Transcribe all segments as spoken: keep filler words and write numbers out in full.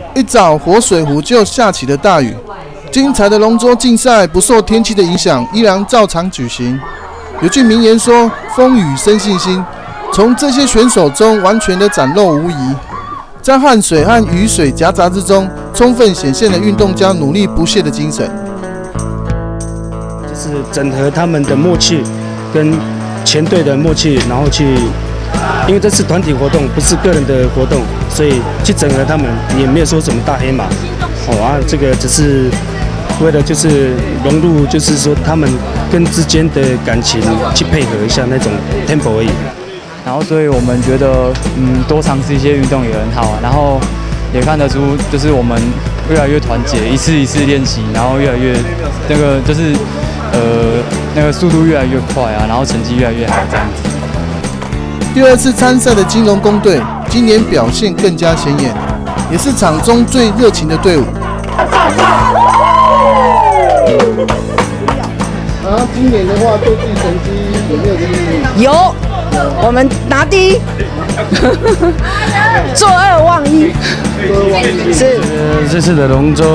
一早活水湖就下起了大雨，精彩的龙舟竞赛不受天气的影响，依然照常举行。有句名言说：“风雨生信心。”从这些选手中完全的展露无遗，在汗水和雨水夹杂之中，充分显现了运动家努力不懈的精神。 就是整合他们的默契跟全队的默契，然后去，因为这是团体活动，不是个人的活动，所以去整合他们，也没有说什么大黑马。哦啊，这个只是为了就是融入，就是说他们跟之间的感情去配合一下那种 tempo 而已。 然后，所以我们觉得，嗯，多尝试一些运动也很好啊。然后也看得出，就是我们越来越团结，一次一次练习，然后越来越那个就是，呃，那个速度越来越快啊，然后成绩越来越好这样子。 第二次参赛的金龙工队今年表现更加显眼，也是场中最热情的队伍。啊，今年的话，对自己成绩有没有这个？ 有。我们拿第一，坐二望一，是。 呃，这次的龙舟，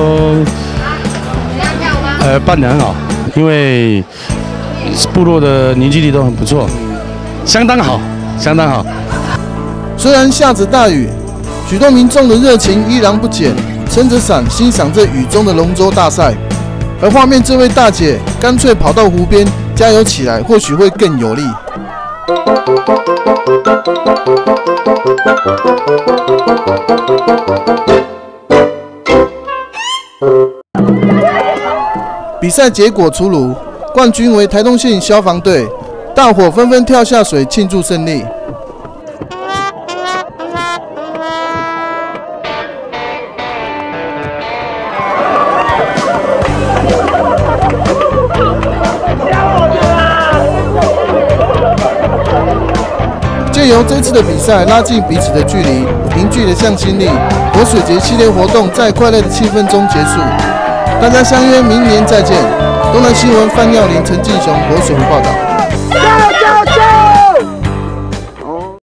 呃，办得很好，因为部落的凝聚力都很不错，相当好，相当好。 虽然下着大雨，许多民众的热情依然不减，撑着伞欣赏这雨中的龙舟大赛。而画面这位大姐干脆跑到湖边加油起来，或许会更有力。比赛结果出炉，冠军为台东县消防队，大伙纷纷跳下水庆祝胜利。借由这次的比赛，拉近彼此的距离，凝聚了向心力。活水节系列活动在快乐的气氛中结束，大家相约明年再见。东南新闻范耀林、陈进雄，活水湖报道。